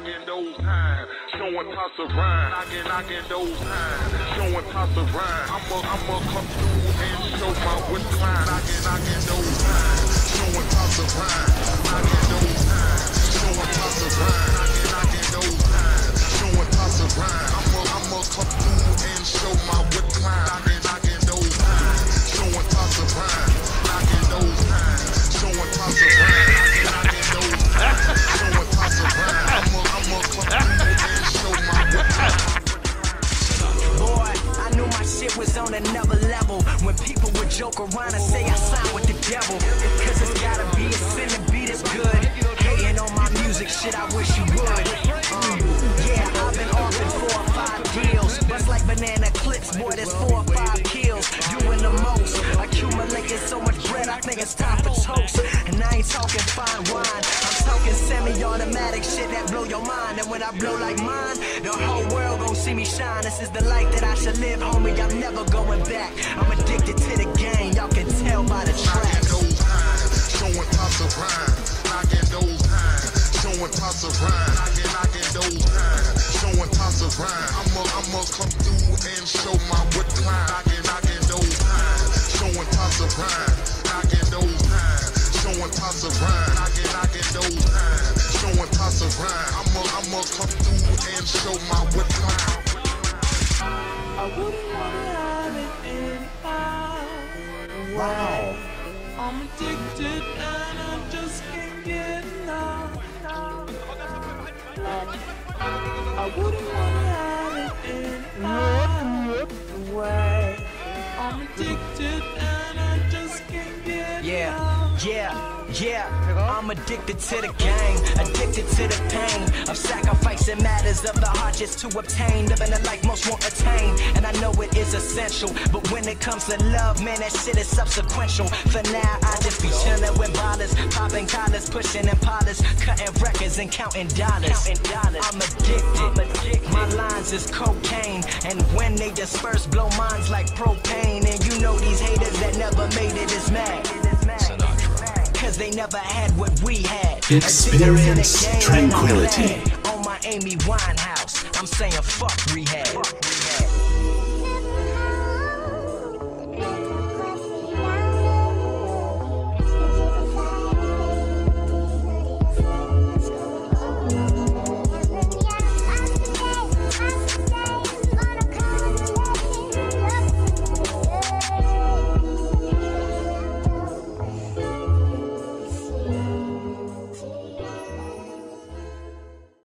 knocking those times, showing tops of rhyme, knocking those times, showing tops of rhyme. I'ma come through and show my wit climb, knocking those times, showing tops of rhyme, knocking those times, showing tops of rhyme, knocking those times, showing tops of rhyme. I'ma come through and show my wit climb, knocking those times, showing tops of rhyme, knocking those times, showing tops of rhyme, knocking those times, showing tops of rhyme. I'ma come through and show my wit climb. Boy, I knew my shit was on another level when people would joke around and say I signed with the devil. Cause it's gotta be a sin to be this good. Hating on my music, shit, I wish you would. Yeah, I've been offered 4 or 5 deals. Bust like banana clips, boy, there's 4 or 5 kills. Doing the most, accumulating so much bread, I think it's time for toast. And I ain't talking fine wine, I'm talking semi-automatic shit that blow your mind. And when I blow like mine, the whole world gon' see me shine. This is the life that I should live, homie, I'm never going back. I'm addicted to the game, y'all can tell by the tracks. Those times, showing tops of rhyme, knocking those times, showing tops of rhyme, knocking those times, showing tops of rhyme. I'ma come through and show my wit climb, knocking those times, showing tops of rhyme, knocking those times, showing tops of rhyme, knocking those times, showing tops of rhyme. I'ma come through and show my wit climb. I wouldn't wanna have it anyhow. Wow. I'm addicted and I just can't get enough. I wouldn't wanna have it anyhow. I'm addicted and I just can't get enough. Yeah, I'm addicted to the game, addicted to the pain of sacrificing matters of the heart just to obtain, living a life most won't attain. And I know it is essential, but when it comes to love, man, that shit is subsequential. For now, I just be chilling with ballers, popping collars, pushing Impalas, cutting records and counting dollars. I'm addicted, my lines is cocaine, and when they disperse, blow minds like propane. And you know these haters that never made it is mad. Cause they never had what we had. Experience tranquility. On my Amy Winehouse, I'm saying fuck rehab.